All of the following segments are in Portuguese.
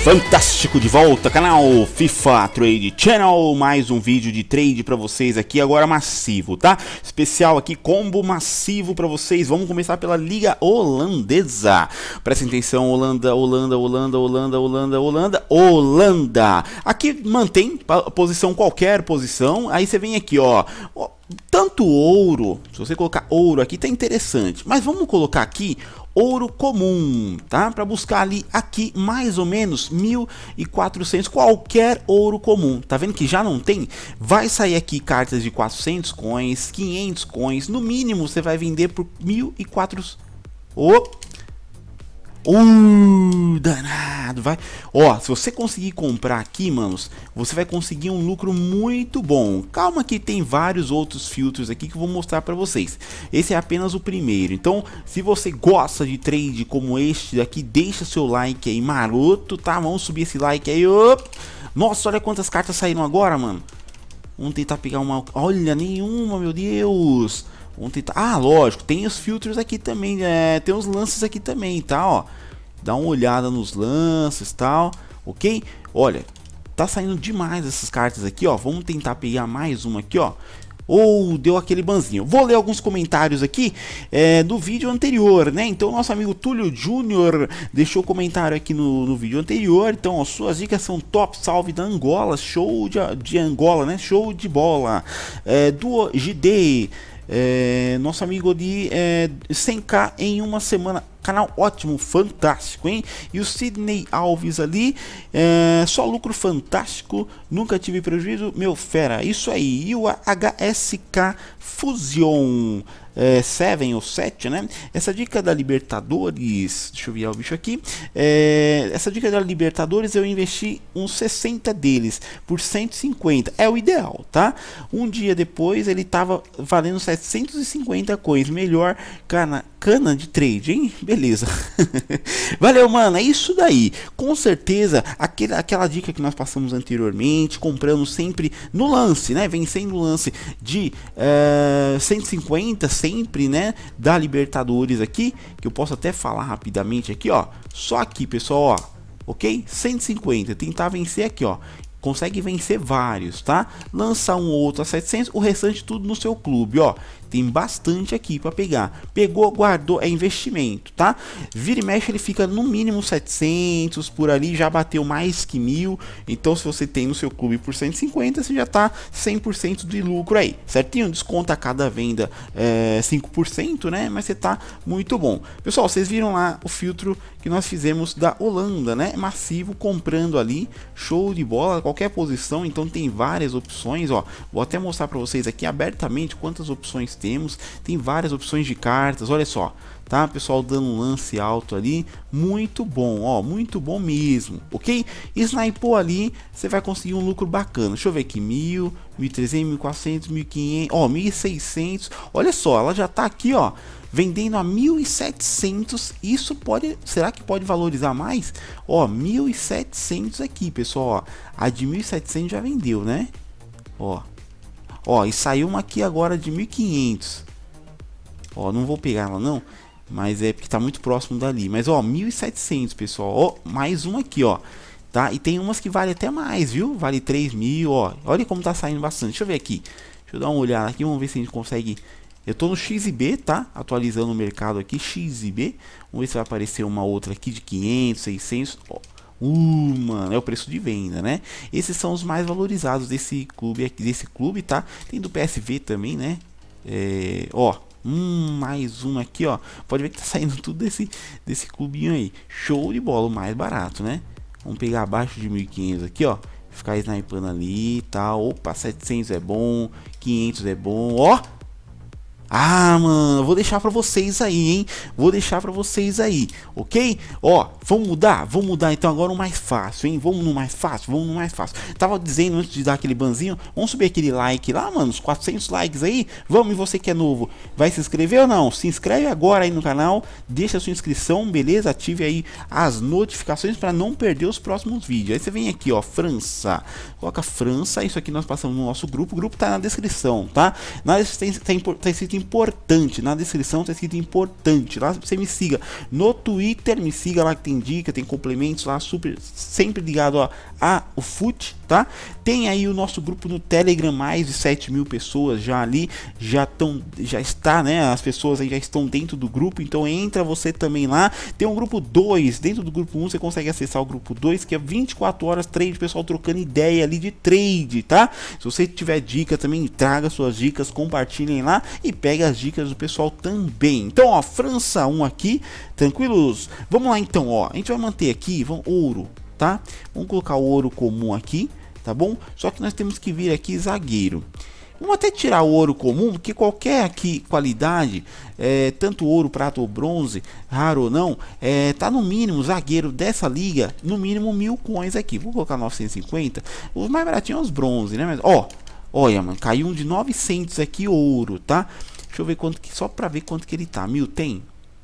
Fantástico, de volta, canal FIFA Trade Channel, mais um vídeo de trade para vocês aqui, agora massivo, tá? Especial aqui, combo massivo para vocês. Vamos começar pela Liga Holandesa. Prestem atenção, Holanda. Aqui mantém posição, qualquer posição, aí você vem aqui, ó, tanto ouro, se você colocar ouro aqui tá interessante, mas vamos colocar aqui ouro comum, tá? Para buscar ali, aqui, mais ou menos 1.400, qualquer ouro comum. Tá vendo que já não tem? Vai sair aqui cartas de 400 coins, 500 coins, no mínimo você vai vender por 1.400. Danado, vai. Ó, se você conseguir comprar aqui, manos, você vai conseguir um lucro muito bom. Calma que tem vários outros filtros aqui que eu vou mostrar para vocês. Esse é apenas o primeiro. Então, se você gosta de trade como este daqui, deixa seu like aí maroto, tá? Vamos subir esse like aí. Nossa, olha quantas cartas saíram agora, mano. Vamos tentar pegar uma... Olha, nenhuma, meu Deus. Vamos tentar... Ah, lógico, tem os filtros aqui também, tem os lances aqui também, tá, ó. Dá uma olhada nos lances, tal, ok? Olha, tá saindo demais essas cartas aqui, ó. Vamos tentar pegar mais uma aqui, ó. Deu aquele banzinho. Vou ler alguns comentários aqui do vídeo anterior, né? Então, nosso amigo Túlio Júnior deixou comentário aqui no vídeo anterior. Então, ó, suas dicas são top, salve da Angola, show de Angola, né? Show de bola. Do GD. Nosso amigo ali 100k em uma semana, canal ótimo, fantástico, hein? E o Sidney Alves ali, só lucro fantástico, nunca tive prejuízo, meu fera, isso aí. E o HSK Fusion 7 ou 7, né? Essa dica da Libertadores, deixa eu virar o bicho aqui. Essa dica da Libertadores eu investi uns 60 deles por 150, é o ideal, tá? Um dia depois ele tava valendo 750 coins, melhor cana de trade, hein? Beleza. Valeu, mano, é isso daí. Com certeza, aquela dica que nós passamos anteriormente, comprando sempre no lance, né? Vencendo o lance de 150 sempre, né? Da Libertadores aqui, que eu posso até falar rapidamente aqui, ó. Só aqui, pessoal, ó. Ok? 150, tentar vencer aqui, ó. Consegue vencer vários, tá? Lança um ou outro a 700, o restante tudo no seu clube, ó. Tem bastante aqui para pegar. Pegou, guardou, é investimento, tá? Vira e mexe, ele fica no mínimo 700 por ali, já bateu mais que 1.000. Então, se você tem no seu clube por 150, você já tá 100% de lucro aí, certinho? Desconta a cada venda 5%, né? Mas você tá muito bom. Pessoal, vocês viram lá o filtro que nós fizemos da Holanda, né? Massivo, comprando ali, show de bola, qualquer posição. Então, tem várias opções, ó. Vou até mostrar para vocês aqui abertamente quantas opções temos. Tem várias opções de cartas, olha só, tá, pessoal, dando um lance alto ali, muito bom, ó, muito bom mesmo, ok? Snipou ali, você vai conseguir um lucro bacana. Deixa eu ver aqui, 1.000, 1.300, 1.400, 1.500, ó, 1.600, olha só, ela já tá aqui, ó, vendendo a 1.700, isso pode, será que pode valorizar mais? Ó, 1.700 aqui, pessoal, ó, a de 1.700 já vendeu, né? Ó, e saiu uma aqui agora de 1.500. Ó, não vou pegar ela não, mas é porque tá muito próximo dali. Mas ó, 1.700, pessoal. Ó, mais uma aqui, ó. Tá? E tem umas que vale até mais, viu? Vale 3.000, ó. Olha como tá saindo bastante. Deixa eu ver aqui. Deixa eu dar uma olhada aqui, vamos ver se a gente consegue. Eu tô no XIB, tá? Atualizando o mercado aqui, XIB. Vamos ver se vai aparecer uma outra aqui de 500, 600, ó. Mano, é o preço de venda, né? Esses são os mais valorizados desse clube aqui, tá? Tem do PSV também, né? Ó, mais uma aqui, ó. Pode ver que tá saindo tudo desse clubinho aí. Show de bola, o mais barato, né? Vamos pegar abaixo de 1.500 aqui, ó. Ficar snipando ali e tal. Opa, 700 é bom, 500 é bom, ó. Ah, mano, vou deixar pra vocês aí, hein? Vou deixar pra vocês aí, ok? Ó, vamos mudar então agora o mais fácil, hein? Vamos no mais fácil, vamos no mais fácil. Tava dizendo antes de dar aquele banzinho, vamos subir aquele like lá, mano, uns 400 likes aí. Vamos, e você que é novo, vai se inscrever ou não? Se inscreve agora aí no canal, deixa a sua inscrição, beleza? Ative aí as notificações pra não perder os próximos vídeos. Aí você vem aqui, ó, França, coloca França, isso aqui nós passamos no nosso grupo, o grupo tá na descrição, tá? Na descrição tá escrito importante, na descrição tá escrito importante, lá você me siga no Twitter, me siga lá que tem dica, tem complementos lá, super, sempre ligado a o FUT, tá? Tem aí o nosso grupo no Telegram, mais de 7.000 pessoas já ali, já está, né, as pessoas aí já estão dentro do grupo, então entra você também lá. Tem um grupo 2, dentro do grupo 1 você consegue acessar o grupo 2, que é 24 horas trade, pessoal trocando ideia ali de trade, tá? Se você tiver dica também, traga suas dicas, compartilhem lá e pegue as dicas do pessoal também. Então, ó, França 1 aqui, tranquilos? Vamos lá então, ó, a gente vai manter aqui, ouro, tá? Vamos colocar o ouro comum aqui, tá bom? Só que nós temos que vir aqui zagueiro. Vamos até tirar o ouro comum, porque qualquer aqui qualidade, tanto ouro, prata ou bronze, raro ou não, tá no mínimo, zagueiro dessa liga, no mínimo 1000 coins aqui. Vou colocar 950, os mais baratinhos são os bronze, né? Mas, ó, olha, mano, caiu um de 900 aqui, ouro, tá? Deixa eu ver quanto que, só pra ver quanto que ele tá. 1000 tem?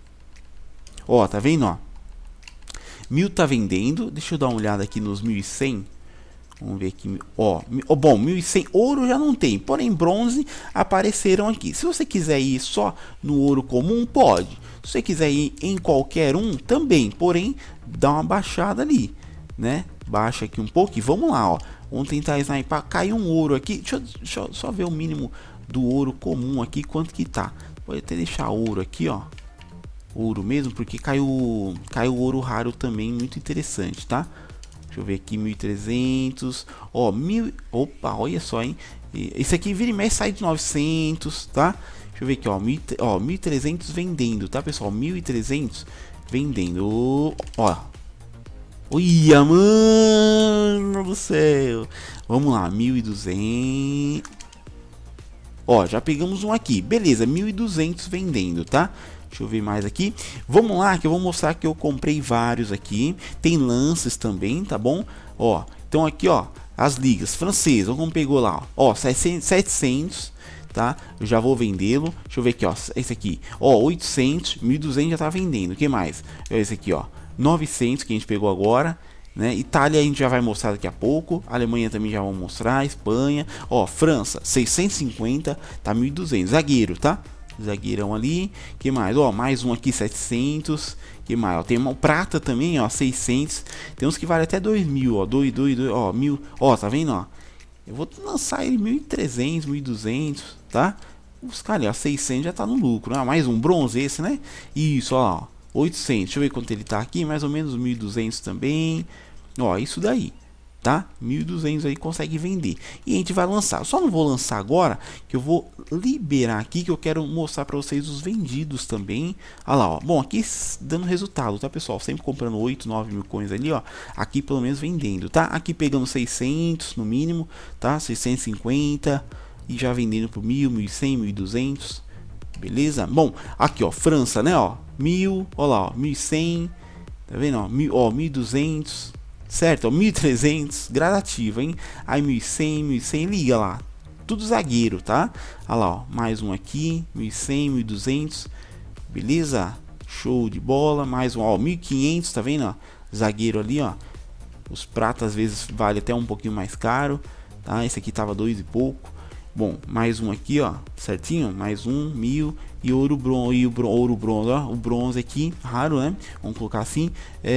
Ó, tá vendo, ó? 1000 tá vendendo, deixa eu dar uma olhada aqui nos 1100. Vamos ver aqui, ó, bom, 1100 ouro já não tem, porém bronze apareceram aqui. Se você quiser ir só no ouro comum, pode. Se você quiser ir em qualquer um, também, porém dá uma baixada ali, né? Baixa aqui um pouco e vamos lá, ó. Vamos tentar sniper, caiu um ouro aqui. Deixa eu só ver o mínimo do ouro comum aqui, quanto que tá. Pode até deixar ouro aqui, ó. Ouro mesmo, porque caiu ouro raro também, muito interessante, tá? Deixa eu ver aqui, 1300, ó, 1000, opa, olha só, hein, esse aqui vira e mexe sai de 900, tá? Deixa eu ver aqui, ó, 1300 vendendo, tá, pessoal, 1300 vendendo, ó, olha, mano do céu, vamos lá, 1200, ó, já pegamos um aqui, beleza, 1200 vendendo, tá? Deixa eu ver mais aqui. Vamos lá que eu vou mostrar que eu comprei vários aqui. Tem lances também, tá bom? Ó, então aqui, ó, as ligas francesas, como pegou lá, ó, 700, tá? Eu já vou vendê-lo. Deixa eu ver aqui, ó, esse aqui, ó, 800, 1200 já tá vendendo. O que mais? Esse aqui, ó, 900 que a gente pegou agora, né? Itália a gente já vai mostrar daqui a pouco. Alemanha também já vamos mostrar. Espanha, ó, França 650, tá 1200. Zagueiro, tá? Zagueirão ali, que mais? Ó, mais um aqui 700, que mais? Ó, tem uma prata também, ó, 600. Tem uns que vale até 2000, ó, 2, ó, 1000, ó, tá vendo, ó? Eu vou lançar ele 1300, 1200, tá? Os caras, ó, 600 já tá no lucro, né? Mais um bronze esse, né? Isso, ó, 800. Deixa eu ver quanto ele tá aqui, mais ou menos 1200 também. Ó, isso daí. Tá? 1200 aí consegue vender. E a gente vai lançar. Eu só não vou lançar agora, que eu vou liberar aqui, que eu quero mostrar para vocês os vendidos também. Olha lá, ó. Bom, aqui dando resultado, tá, pessoal? Sempre comprando 8, 9 mil coins ali, ó. Aqui pelo menos vendendo, tá? Aqui pegando 600 no mínimo, tá? 650 e já vendendo por 1000, 1100, 1200. Beleza? Bom, aqui, ó, França, né, ó. 1000, ó lá, ó, 1100. Tá vendo, ó? 1200. Certo, ó, 1300, gradativo, hein? Aí 1100, 1100, liga lá. Tudo zagueiro, tá? Olha lá, ó, mais um aqui, 1100, 1200. Beleza? Show de bola. Mais um, ó, 1500, tá vendo, ó? Zagueiro ali, ó. Os pratas às vezes vale até um pouquinho mais caro, tá? Esse aqui tava 2 e pouco. Bom, mais um aqui, ó, certinho, mais um, 1000 e ouro bronze, ouro bronze, ó, o bronze aqui, raro, né? Vamos colocar assim,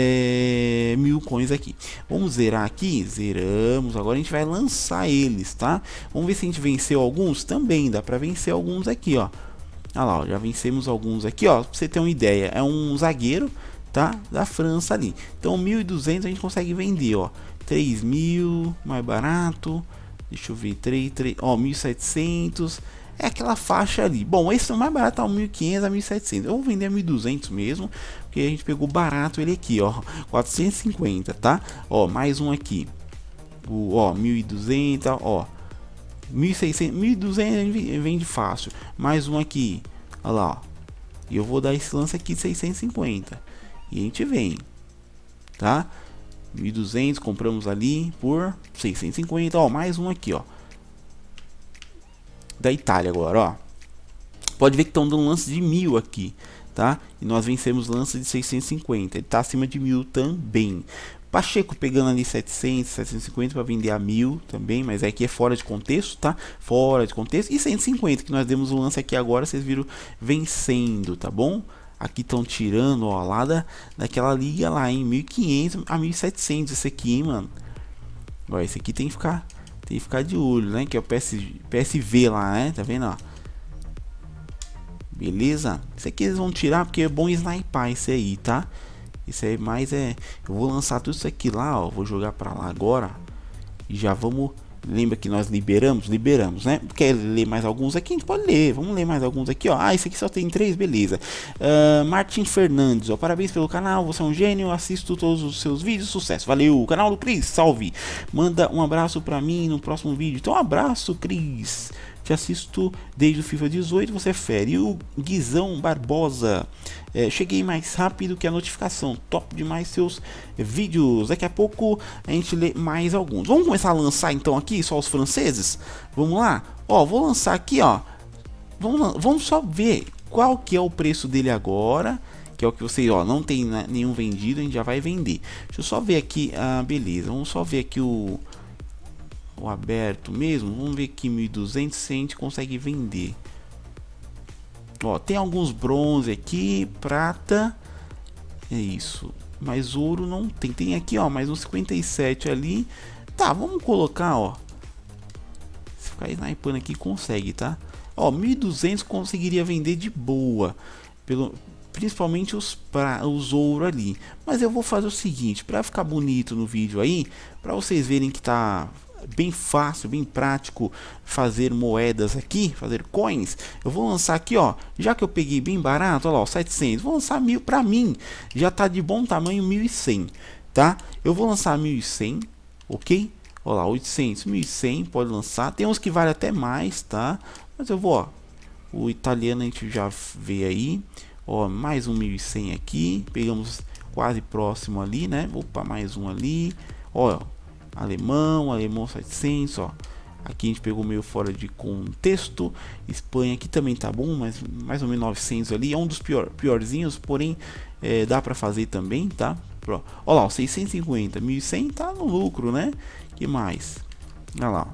1000 coins aqui. Vamos zerar aqui, zeramos. Agora a gente vai lançar eles, tá? Vamos ver se a gente venceu alguns. Também dá para vencer alguns aqui, ó. Olha lá, ó, já vencemos alguns aqui, ó. Pra você ter uma ideia, é um zagueiro, tá? Da França ali. Então 1200 a gente consegue vender, ó. 3000, mais barato. Deixa eu ver, 3, ó, 1700, é aquela faixa ali. Bom, esse é o mais barato, tá 1500 a 1700. Eu vou vender a 1200 mesmo, porque a gente pegou barato ele aqui, ó, 450, tá? Ó, mais um aqui, ó, 1200, ó, 1600, 1200 a gente vende fácil. Mais um aqui, olha lá, ó. E eu vou dar esse lance aqui de 650 e a gente vem, tá? 1200, compramos ali por 650, ó, mais um aqui, ó, da Itália agora, ó, pode ver que estão dando lance de 1000 aqui, tá? E nós vencemos lance de 650, ele tá acima de 1000 também. Pacheco pegando ali 700, 750 para vender a 1000 também, mas aqui é fora de contexto, tá? Fora de contexto. E 150 que nós demos o lance aqui agora, vocês viram vencendo, tá bom? Aqui estão tirando, ó, lá daquela liga lá em 1500 a 1700 esse aqui, hein, mano. Ó, esse aqui tem que ficar de olho, né? Que é o PSV lá, né? Tá vendo, ó? Beleza? Isso aqui eles vão tirar porque é bom sniper esse aí, tá? Isso aí mais é... Eu vou lançar tudo isso aqui lá, ó. Vou jogar pra lá agora. E já vamos... Lembra que nós liberamos? Liberamos, né? Quer ler mais alguns aqui? A gente pode ler. Vamos ler mais alguns aqui, ó. Ah, esse aqui só tem 3, beleza. Martin Fernandes, ó. Parabéns pelo canal, você é um gênio. Assisto todos os seus vídeos, sucesso. Valeu. Canal do Cris, salve. Manda um abraço pra mim no próximo vídeo. Então, um abraço, Cris. Te assisto desde o FIFA 18, você é fera. E o Guizão Barbosa, cheguei mais rápido que a notificação, top demais seus vídeos. Daqui a pouco a gente lê mais alguns. Vamos começar a lançar então aqui só os franceses. Vamos lá, ó, vou lançar aqui, ó. Vamos só ver qual que é o preço dele agora, que é o que vocês, ó, não tem nenhum vendido, a gente já vai vender. Deixa eu só ver aqui, beleza, vamos só ver aqui o aberto mesmo. Vamos ver aqui 1.200 se a gente consegue vender. Ó, tem alguns bronze aqui, prata, é isso, mas ouro não tem. Tem aqui, ó, mais uns 57 ali. Tá, vamos colocar, ó, se ficar snipando aqui consegue, tá? Ó, 1.200 conseguiria vender de boa, principalmente os ouro ali. Mas eu vou fazer o seguinte, para ficar bonito no vídeo aí, para vocês verem que tá bem fácil, bem prático fazer moedas aqui, fazer coins. Eu vou lançar aqui, ó, já que eu peguei bem barato, olha lá, ó, 700, vou lançar 1000 para mim, já tá de bom tamanho, 1100, tá? Eu vou lançar 1100, ok? Olha lá, 800, 1100, pode lançar. Tem uns que vale até mais, tá? Mas eu vou, ó, o italiano a gente já vê aí, ó, mais um 1100 aqui, pegamos quase próximo ali, né? Opa, mais um ali, ó, alemão 700, ó. Aqui a gente pegou meio fora de contexto. Espanha aqui também tá bom, mas mais ou menos 900 ali. É um dos piorzinhos, porém dá para fazer também, tá? Olha lá, ó, 650, 1100 tá no lucro, né? Que mais? Olha lá,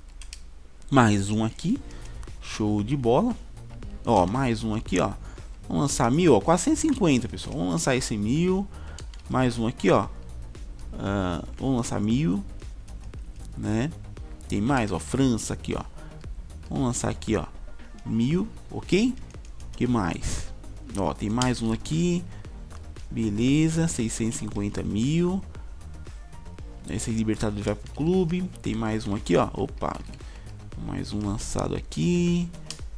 mais um aqui, show de bola. Ó, mais um aqui, ó. Vamos lançar 1000, ó, 450, pessoal. Vamos lançar esse 1000. Mais um aqui, ó. Vamos lançar 1000, né? Tem mais, ó, França aqui, ó. Vamos lançar aqui, ó, 1000, ok? Que mais? Ó, tem mais um aqui, beleza, 650 mil. Esse Libertadores vai pro clube. Tem mais um aqui, ó. Opa, mais um lançado aqui,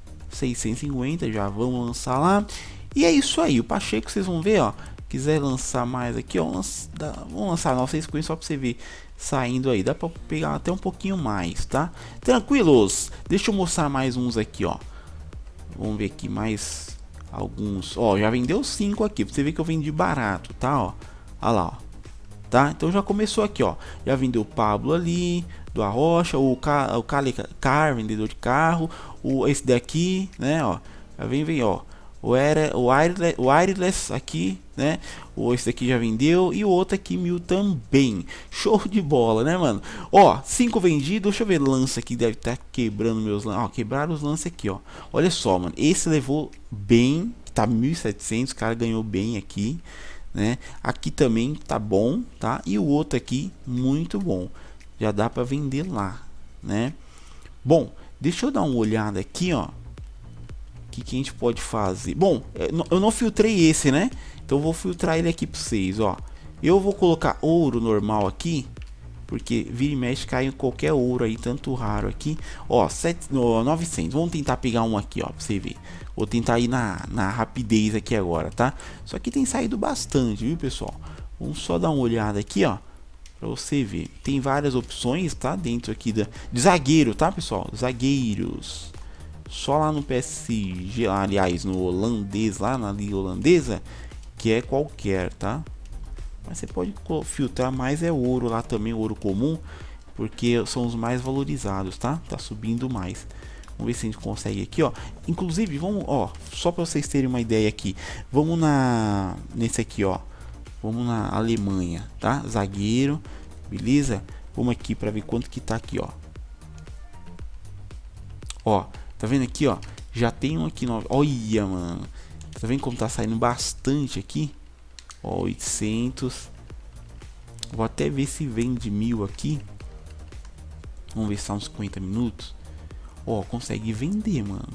650, já vamos lançar lá. E é isso aí, o Pacheco, vocês vão ver, ó. Quiser lançar mais aqui, ó, vamos lançar 950 só para você ver saindo aí. Dá para pegar até um pouquinho mais, tá? Tranquilos. Deixa eu mostrar mais uns aqui, ó. Vamos ver aqui mais alguns. Ó, já vendeu 5 aqui, pra você ver que eu vendi barato, tá? Ó, olha lá, ó. Tá? Então já começou aqui, ó. Já vendeu o Pablo ali, do Arrocha, o Car, vendedor de carro, esse daqui, né, ó. Já vem, ó. O Wireless aqui, né? Esse daqui já vendeu. E o outro aqui, 1000 também. Show de bola, né, mano? Ó, 5 vendidos. Deixa eu ver lance aqui. Deve estar quebrando meus lances. Ó, quebraram os lances aqui, ó. Olha só, mano. Esse levou bem. Tá 1.700. O cara ganhou bem aqui, né? Aqui também tá bom, tá? E o outro aqui, muito bom. Já dá para vender lá, né? Bom, deixa eu dar uma olhada aqui, ó. Que a gente pode fazer. Bom, eu não filtrei esse, né? Então eu vou filtrar ele aqui para vocês, ó. Eu vou colocar ouro normal aqui, porque vira e mexe cai em qualquer ouro aí, tanto raro aqui. Ó, 900. Vamos tentar pegar um aqui, ó, para você ver. Vou tentar ir na rapidez aqui agora, tá? Só que tem saído bastante, viu, pessoal? Vamos só dar uma olhada aqui, ó, para você ver. Tem várias opções, tá? Dentro aqui de zagueiro, tá, pessoal? Zagueiros. Só lá no PSG, aliás, no holandês, lá na liga holandesa, que é qualquer, tá? Mas você pode filtrar mais ouro lá também, ouro comum, porque são os mais valorizados, tá? Tá subindo mais. Vamos ver se a gente consegue aqui, ó. Inclusive, vamos, ó, só para vocês terem uma ideia aqui, vamos nesse aqui, ó. Vamos na Alemanha, tá? Zagueiro, beleza? Vamos aqui para ver quanto que tá aqui, ó. Ó, tá vendo aqui, ó? Já tem um aqui, olha, mano. Tá vendo como tá saindo bastante aqui? Ó, 800. Vou até ver se vende 1000 aqui. Vamos ver se tá uns 50 minutos. Ó, consegue vender, mano.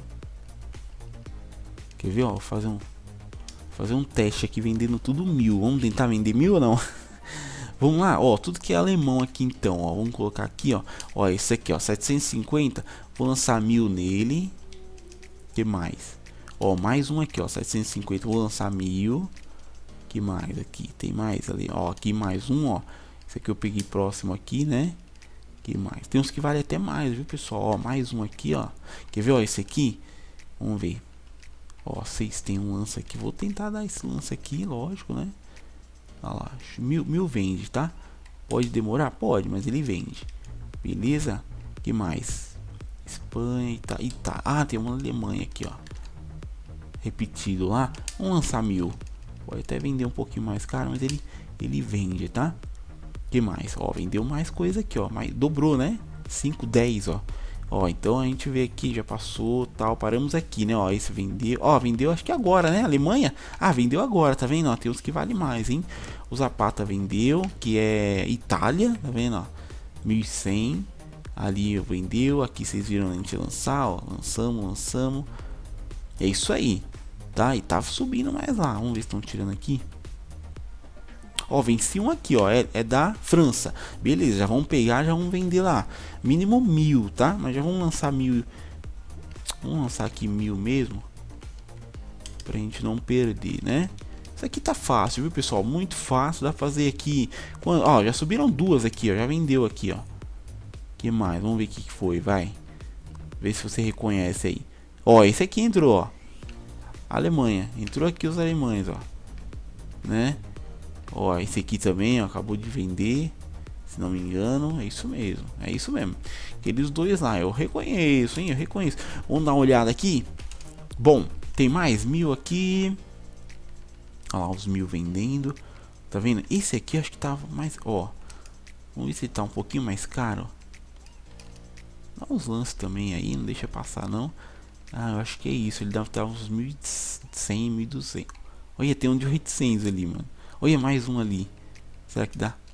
Quer ver, ó? Fazer um teste aqui vendendo tudo 1000. Vamos tentar vender 1000 ou não? Vamos lá, ó, tudo que é alemão aqui então, ó. Vamos colocar aqui, ó. Ó, esse aqui, ó, 750. Vou lançar 1000 nele. Que mais? Ó, mais um aqui, ó, 750. Vou lançar 1000. Que mais aqui? Tem mais ali, ó. Aqui mais um, ó. Esse aqui eu peguei próximo aqui, né? Que mais? Tem uns que vale até mais, viu, pessoal? Ó, mais um aqui, ó. Quer ver, ó, esse aqui? Vamos ver. Ó, vocês tem um lance aqui. Vou tentar dar esse lance aqui, lógico, né? Olha lá, 1000 vende, tá? Pode demorar? Pode, mas ele vende. Beleza? Que mais? Espanha, Itália. Ah, tem uma Alemanha aqui, ó. Repetido lá. Vamos lançar 1000. Pode até vender um pouquinho mais caro, mas ele vende, tá? Que mais? Ó, vendeu mais coisa aqui, ó. Mais, dobrou, né? 5, 10, ó. Ó, então a gente vê aqui, já passou, tal, paramos aqui, né, ó, esse vendeu, ó, vendeu acho que agora, né, Alemanha, ah, vendeu agora, tá vendo, ó, tem uns que vale mais, hein, o Zapata vendeu, que é Itália, tá vendo, ó, 1100, ali vendeu, aqui vocês viram a gente lançar, ó, lançamos, é isso aí, tá, e tá subindo mais lá, vamos ver se estão tirando aqui. Ó, venci um aqui, ó, é da França. Beleza, já vamos pegar, já vamos vender lá. Mínimo 1000, tá? Mas já vamos lançar 1000. Vamos lançar aqui 1000 mesmo. Pra gente não perder, né? Isso aqui tá fácil, viu, pessoal? Muito fácil, dá pra fazer aqui. Ó, já subiram duas aqui, ó. Já vendeu aqui, ó. Que mais? Vamos ver o que foi, vai. Ver se você reconhece aí. Ó, esse aqui entrou, ó. Alemanha. Entrou aqui os alemães, ó. Né? Ó, esse aqui também, ó, acabou de vender, se não me engano, é isso mesmo, aqueles dois lá, eu reconheço, hein, eu reconheço. Vamos dar uma olhada aqui. Bom, tem mais 1000 aqui. Olha lá, os 1000 vendendo, tá vendo? Esse aqui acho que tava mais, ó, vamos ver se tá um pouquinho mais caro. Dá uns lances também aí, não deixa passar não. Ah, eu acho que é isso, ele deve estar uns 1100, 1200. Olha, tem um de 800 ali, mano. Olha, mais um ali. Será que dá?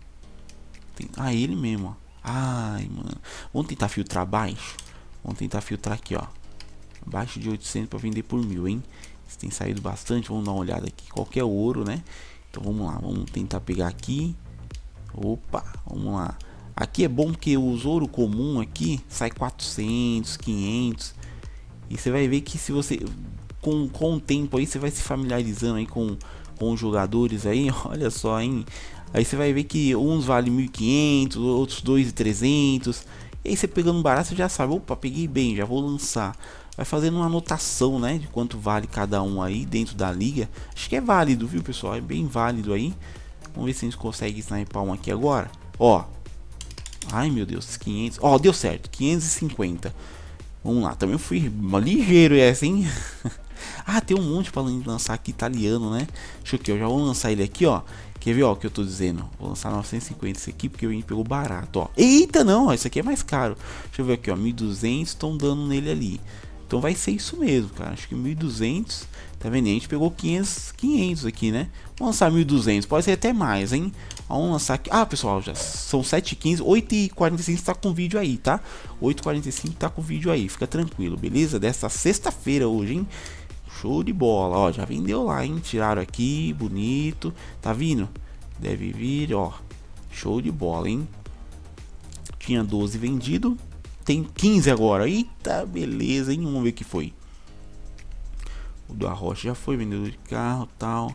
Ah, ele mesmo, ó. Ai, mano. Vamos tentar filtrar abaixo. Vamos tentar filtrar aqui, ó. Abaixo de 800 para vender por 1000, hein? Isso tem saído bastante. Vamos dar uma olhada aqui. Qualquer ouro, né? Então vamos lá. Vamos tentar pegar aqui. Opa, vamos lá. Aqui é bom porque os ouro comum aqui sai 400, 500. E você vai ver que se você... Com o tempo aí, você vai se familiarizando aí com os jogadores aí, olha só, hein? Aí você vai ver que uns valem 1500, outros 2300. E aí você pegando barato, você já sabe, opa, peguei bem, já vou lançar. Vai fazendo uma anotação, né, de quanto vale cada um aí dentro da liga. Acho que é válido, viu, pessoal? É bem válido aí. Vamos ver se a gente consegue sniper um aqui agora. Ó. Ai, meu Deus, 500. Ó, deu certo, 550. Vamos lá, também fui ligeiro essa, hein? Ah, tem um monte para lançar aqui italiano, né? Deixa eu aqui, eu já vou lançar ele aqui, ó. Quer ver, ó, o que eu tô dizendo? Vou lançar 950 esse aqui, porque a gente pegou barato, ó. Eita, não, ó, esse aqui é mais caro. Deixa eu ver aqui, ó, 1200 estão dando nele ali. Então vai ser isso mesmo, cara. Acho que 1200, tá vendo? A gente pegou 500 aqui, né? Vamos lançar 1200, pode ser até mais, hein? Vamos lançar aqui. Ah, pessoal, já são 7h15, 8h45 tá com vídeo aí, tá? 8h45 tá com vídeo aí, fica tranquilo, beleza? Dessa sexta-feira hoje, hein? Show de bola, ó, já vendeu lá, hein? Tiraram aqui, bonito, tá vindo? Deve vir, ó, show de bola, hein? Tinha 12 vendido, tem 15 agora, eita, beleza, hein? Vamos ver o que foi. O do Arrocha já foi, vendedor de carro, tal.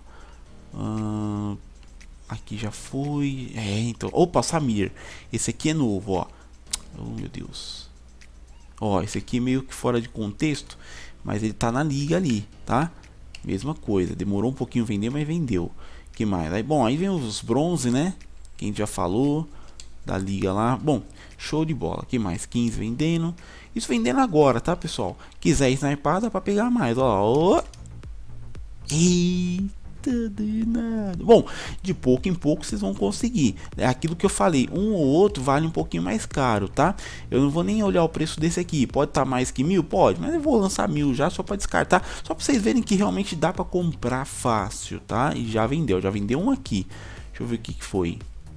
Aqui já foi, então, opa, Samir, esse aqui é novo, ó. Oh, meu Deus. Ó, esse aqui é meio que fora de contexto, mas ele tá na liga ali, tá? Mesma coisa, demorou um pouquinho vender, mas vendeu. Que mais? Aí, bom, aí vem os bronze, né? Que a gente já falou da liga lá. Bom, show de bola. Que mais? 15 vendendo. Isso vendendo agora, tá, pessoal? Quiser sniper, dá pra pegar mais, ó. Eita, tudo e nada. Bom, de pouco em pouco vocês vão conseguir. É aquilo que eu falei, um ou outro vale um pouquinho mais caro, tá? Eu não vou nem olhar o preço desse aqui. Pode estar mais que 1000? Pode, mas eu vou lançar 1000 já só para descartar. Só para vocês verem que realmente dá para comprar fácil, tá? E já vendeu um aqui. Deixa eu ver o que foi.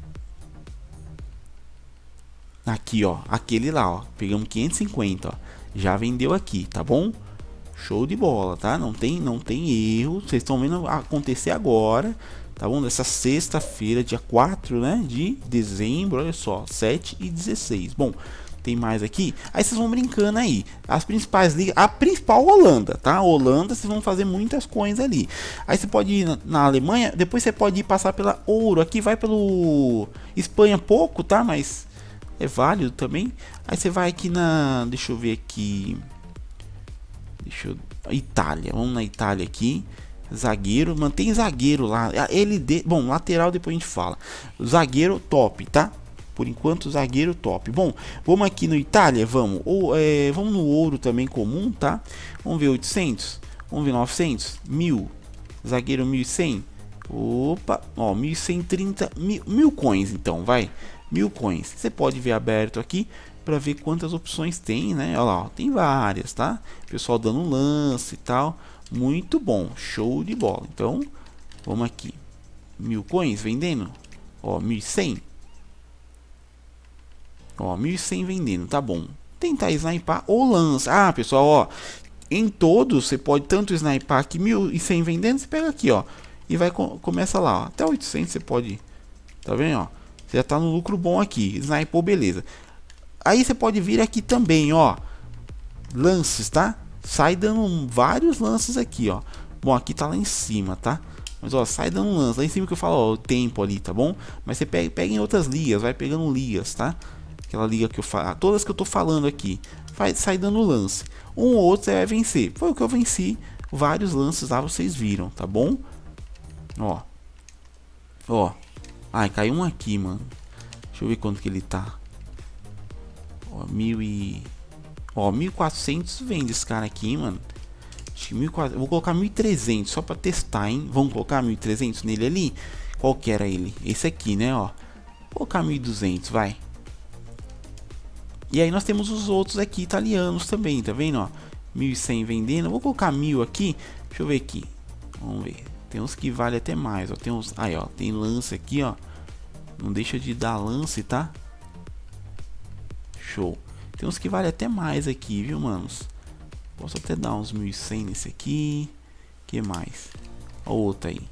Aqui, ó, aquele lá, ó, pegamos 550, ó, já vendeu aqui, tá bom? Show de bola, tá? Não tem erro, vocês estão vendo acontecer agora, tá bom? Dessa sexta-feira, dia 4, né, de dezembro, olha só, 7h16. Bom, tem mais aqui, aí vocês vão brincando aí, as principais ligas, a principal Holanda, tá? Holanda, vocês vão fazer muitas coins ali. Aí você pode ir na Alemanha, depois você pode ir passar pela Ouro, aqui vai pelo Espanha pouco, tá? Mas é válido também. Aí você vai aqui na, deixa eu ver aqui, Itália, vamos na Itália aqui, zagueiro, mantém zagueiro lá, LD, bom, lateral depois a gente fala, zagueiro top, tá? Por enquanto zagueiro top. Bom, vamos aqui no Itália, vamos, vamos no ouro também comum, tá? Vamos ver 800, vamos ver 900, 1000, zagueiro 1100, opa, ó, 1130, 1000 coins então, vai. 1000 coins. Você pode ver aberto aqui para ver quantas opções tem, né? Olha lá, ó, tem várias, tá? Pessoal dando um lance e tal. Muito bom, show de bola. Então, vamos aqui. 1000 coins vendendo. Ó, 1100. Ó, 1100 vendendo, tá bom. Tentar snipar ou lança. Ah, pessoal, ó, em todos você pode tanto snipar aqui 1100 vendendo, você pega aqui, ó, e vai começa lá, ó. Até 800 você pode. Tá vendo, ó? Já tá no lucro bom aqui, snipou, beleza. Aí você pode vir aqui também, ó, lances, tá? Sai dando vários lances aqui, ó. Bom, aqui tá lá em cima, tá? Mas ó, sai dando lance lá em cima que eu falo, ó, o tempo ali, tá bom? Mas você pega em outras ligas, vai pegando ligas, tá? Aquela liga que eu falo, todas que eu tô falando aqui, sai dando lance. Um ou outro você vai vencer. Foi o que eu venci, vários lances lá vocês viram, tá bom? Ó. Ó. Ai, caiu um aqui, mano. Deixa eu ver quanto que ele tá. Ó, 1400 vende esse cara aqui, mano. Acho que 1400. Eu vou colocar 1300 só pra testar, hein? Vamos colocar 1300 nele ali? Qual que era ele? Esse aqui, né, ó. Vou colocar 1200, vai. E aí nós temos os outros aqui italianos também, tá vendo, ó? 1100 vendendo. Vou colocar 1000 aqui. Deixa eu ver aqui. Vamos ver. Tem uns que vale até mais, ó. Tem uns, aí, ó, tem lance aqui, ó. Não deixa de dar lance, tá? Show. Tem uns que vale até mais aqui, viu, manos? Posso até dar uns 1100 nesse aqui. Que mais? Ó, outro aí.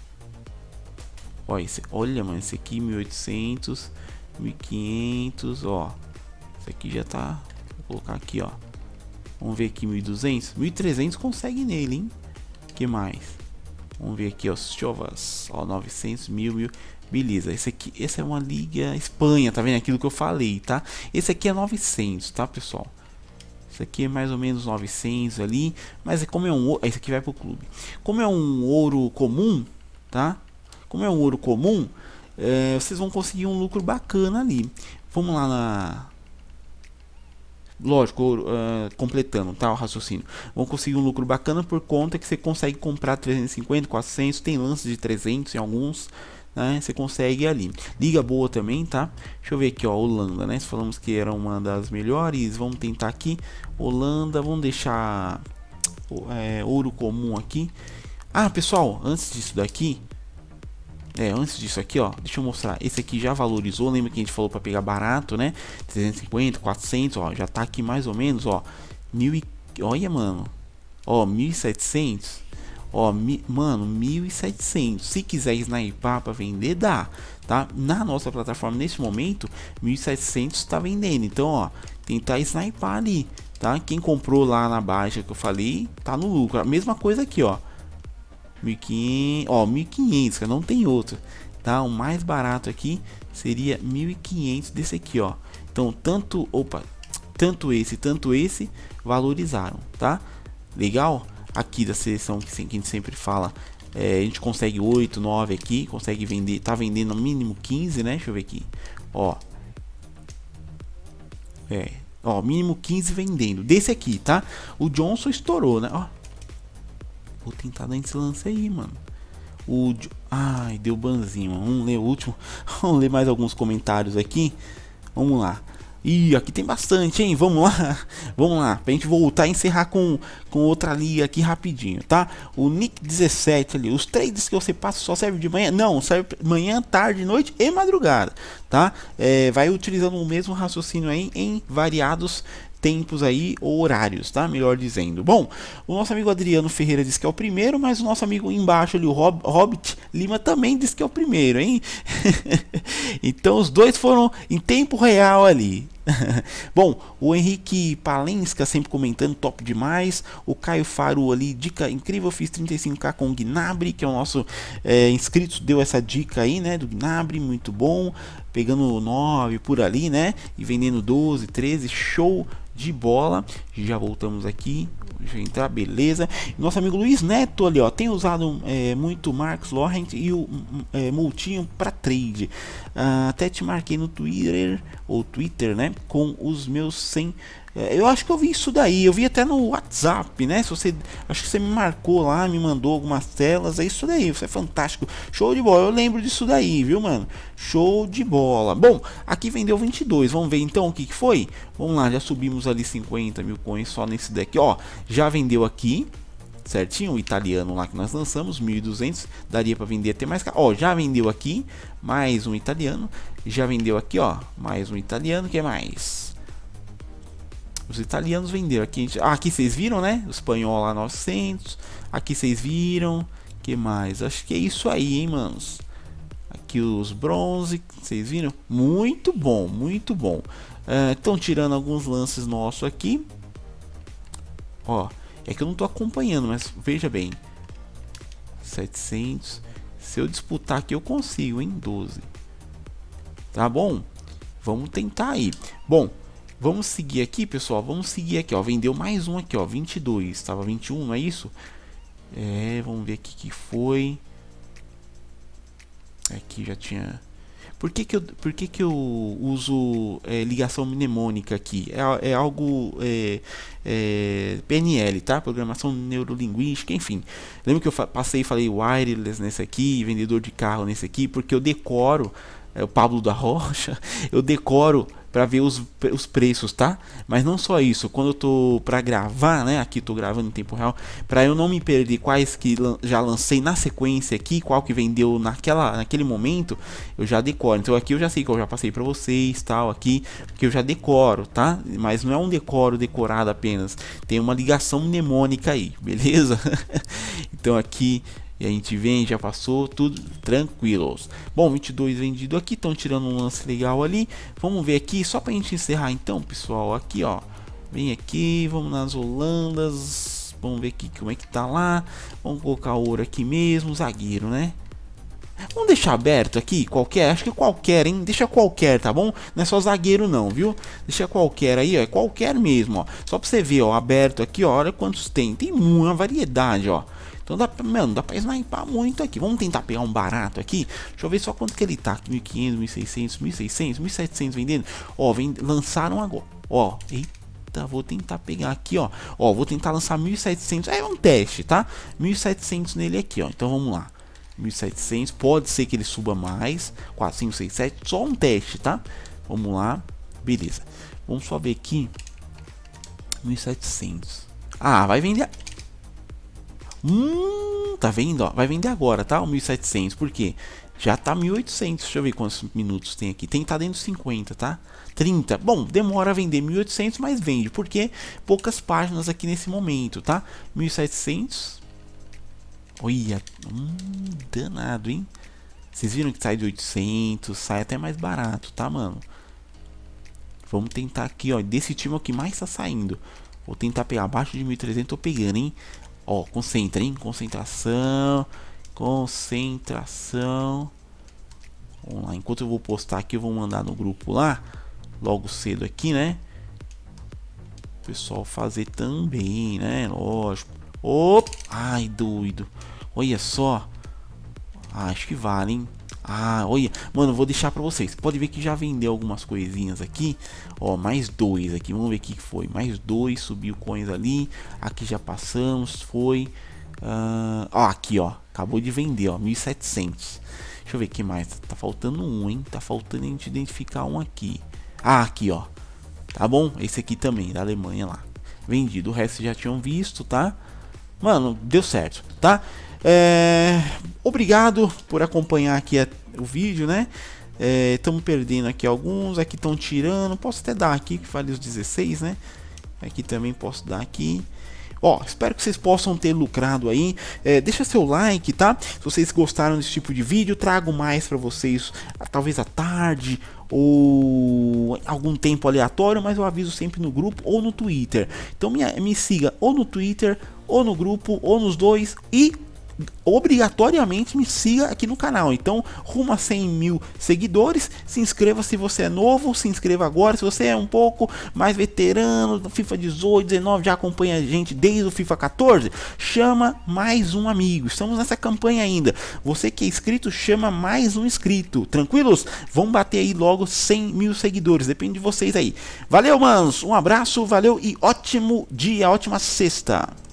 Ó, esse, olha, mano, esse aqui 1800, 1500, ó. Esse aqui já tá. Vou colocar aqui, ó. Vamos ver aqui 1200, 1300 consegue nele, hein? Que mais? Vamos ver aqui, ó, chovas, ó, 900, 1000, beleza. Esse é uma liga Espanha, tá vendo aquilo que eu falei, tá? Esse aqui é 900, tá, pessoal? Esse aqui é mais ou menos 900 ali, mas como é um, esse aqui vai pro clube. Como é um ouro comum, tá? Como é um ouro comum, vocês vão conseguir um lucro bacana ali. Vamos lá na... Lógico, completando, tá, o raciocínio. Vão conseguir um lucro bacana por conta que você consegue comprar 350, 400, tem lances de 300 em alguns, né? Você consegue ali. Liga boa também, tá? Deixa eu ver aqui, ó, Holanda, né? Falamos que era uma das melhores. Vamos tentar aqui. Holanda, vamos deixar ouro comum aqui. Ah, pessoal, antes disso daqui, antes disso aqui, ó, deixa eu mostrar. Esse aqui já valorizou, lembra que a gente falou para pegar barato, né? 350, 400, ó, já tá aqui mais ou menos, ó, 1000 olha, mano. Ó, 1700. Ó, mano, 1700. Se quiser snipar para vender, dá, tá? Na nossa plataforma nesse momento, 1700 tá vendendo. Então, ó, tentar snipar ali, tá? Quem comprou lá na baixa que eu falei, tá no lucro. A mesma coisa aqui, ó. 1500, ó, 1500, não tem outro, tá? O mais barato aqui seria 1500 desse aqui, ó. Então, tanto esse valorizaram, tá? Legal? Aqui da seleção que a gente sempre fala, a gente consegue 8, 9 aqui, consegue vender, tá vendendo no mínimo 15, né? Deixa eu ver aqui, ó. Ó, mínimo 15 vendendo. Desse aqui, tá? O Johnson estourou, né? Ó. Vou tentar dar esse lance aí, mano. Ai, deu banzinho. Vamos ler o último. Vamos ler mais alguns comentários aqui. Vamos lá. Ih, aqui tem bastante, hein? Vamos lá. Vamos lá. Pra gente voltar e encerrar com outra liga aqui rapidinho, tá? O Nick 17 ali. Os trades que você passa só serve de manhã? Não, serve manhã, tarde, noite e madrugada, tá? Vai utilizando o mesmo raciocínio aí em variados tempos aí, ou horários, tá? Melhor dizendo. Bom, o nosso amigo Adriano Ferreira diz que é o primeiro, mas o nosso amigo embaixo ali, o Hobbit Lima, também diz que é o primeiro, hein? Então os dois foram em tempo real ali. Bom, o Henrique Palenska sempre comentando, top demais. O Caio Faro ali, dica incrível, fiz 35k com o Gnabry, que é o nosso inscrito, deu essa dica aí, né, do Gnabry, muito bom, pegando 9 por ali, né, e vendendo 12, 13, show de bola. Já voltamos aqui, deixa eu entrar, beleza. Nosso amigo Luiz Neto ali, ó, tem usado muito Marcos Laurent e o Moutinho para trade. Até te marquei no Twitter, ou Twitter, né, com os meus 100. Eu acho que eu vi isso daí, eu vi até no WhatsApp, né? Se você, acho que você me marcou lá, me mandou algumas telas, é isso daí, você é fantástico, show de bola, eu lembro disso daí, viu, mano? Show de bola. Bom, aqui vendeu 22, vamos ver então o que foi? Vamos lá, já subimos ali 50 mil coins só nesse deck, ó, já vendeu aqui, certinho, o italiano lá que nós lançamos, 1.200, daria para vender até mais, ó, já vendeu aqui, mais um italiano, já vendeu aqui, ó, mais um italiano, que é mais? Os italianos venderam aqui, aqui vocês viram, né? O espanhol lá 900. Aqui vocês viram. Que mais? Acho que é isso aí, hein, manos. Aqui os bronze, vocês viram? Muito bom, muito bom. Estão tirando alguns lances nossos aqui. Ó, é que eu não tô acompanhando, mas veja bem. 700. Se eu disputar aqui eu consigo, hein? 12. Tá bom? Vamos tentar aí. Bom, vamos seguir aqui, pessoal. Vamos seguir aqui, ó. Vendeu mais um aqui, ó. 22. Estava 21, não é isso? Vamos ver aqui que foi. Aqui já tinha. Por que que eu uso ligação mnemônica aqui? É algo PNL, tá? Programação neurolinguística, enfim. Lembra que eu passei e falei wireless nesse aqui, vendedor de carro nesse aqui, porque eu decoro. O Pablo da Rocha, eu decoro para ver os preços, tá? Mas não só isso, quando eu tô para gravar, né? Aqui tô gravando em tempo real, para eu não me perder quais que já lancei na sequência aqui, qual que vendeu naquele momento, eu já decoro. Então aqui eu já sei que eu já passei para vocês, tal, aqui, porque eu já decoro, tá? Mas não é um decorado apenas, tem uma ligação mnemônica aí, beleza? Então aqui e a gente vem, já passou, tudo tranquilos. Bom, 22 vendido aqui, estão tirando um lance legal ali. Vamos ver aqui, só pra gente encerrar então, pessoal. Aqui, ó, vem aqui, vamos nas Holandas. Vamos ver aqui como é que tá lá. Vamos colocar ouro aqui mesmo, zagueiro, né? Vamos deixar aberto aqui, qualquer, acho que qualquer, hein? Deixa qualquer, tá bom? Não é só zagueiro não, viu? Deixa qualquer aí, ó, é qualquer mesmo, ó. Só pra você ver, ó, aberto aqui, ó, olha quantos tem. Tem uma variedade, ó. Então dá pra sniper muito aqui. Vamos tentar pegar um barato aqui. Deixa eu ver só quanto que ele tá. 1.500, 1.600, 1.600, 1.700 vendendo. Ó, lançaram agora. Ó, eita, vou tentar pegar aqui, ó. Ó, vou tentar lançar 1.700. É um teste, tá? 1.700 nele aqui, ó. Então vamos lá. 1.700, pode ser que ele suba mais. 4, 5, 6, 7. Só um teste, tá? Vamos lá. Beleza. Vamos só ver aqui. 1.700. Ah, vai vender. Tá vendo, ó? Vai vender agora, tá? O 1.700, por quê? Já tá 1.800, deixa eu ver quantos minutos tem aqui. Tem que tá dentro de 50, tá? 30, bom, demora a vender 1.800, mas vende, porque poucas páginas aqui nesse momento, tá? 1.700. Olha, danado, hein? Vocês viram que sai de 800, sai até mais barato, tá, mano? Vamos tentar aqui, ó, desse time é o que mais tá saindo. Vou tentar pegar abaixo de 1.300, tô pegando, hein? Ó, concentra, hein? Concentração. Concentração. Vamos lá. Enquanto eu vou postar aqui, eu vou mandar no grupo lá. Logo cedo aqui, né? O pessoal fazer também, né? Lógico. Opa! Ai, doido. Olha só. Acho que vale, hein? Ah, olha, mano, vou deixar pra vocês. Pode ver que já vendeu algumas coisinhas aqui. Ó, mais 2 aqui. Vamos ver o que foi. Mais 2, subiu coins ali. Aqui já passamos, foi. Ó, aqui, ó. acabou de vender, ó, 1.700. Deixa eu ver o que mais. Tá faltando um, hein? Tá faltando a gente identificar um aqui. Ah, aqui, ó. Tá bom? Esse aqui também, da Alemanha lá. Vendido. O resto já tinham visto, tá? Mano, deu certo, tá? Obrigado por acompanhar aqui o vídeo, né? Estamos perdendo aqui alguns. Aqui estão tirando. Posso até dar aqui, que vale os 16, né? Aqui também posso dar aqui. Ó, espero que vocês possam ter lucrado aí. Deixa seu like, tá? Se vocês gostaram desse tipo de vídeo, trago mais para vocês, talvez à tarde ou algum tempo aleatório, mas eu aviso sempre no grupo ou no Twitter. Então me siga ou no Twitter, ou no grupo, ou nos dois, e obrigatoriamente me siga aqui no canal. Então rumo a 100 mil seguidores. Se inscreva se você é novo, se inscreva agora. Se você é um pouco mais veterano do FIFA 18, 19, já acompanha a gente desde o FIFA 14, chama mais um amigo. Estamos nessa campanha ainda. Você que é inscrito, chama mais um inscrito. Tranquilos? Vamos bater aí logo 100 mil seguidores. Depende de vocês aí. Valeu, manos. Um abraço, valeu e ótimo dia, ótima sexta.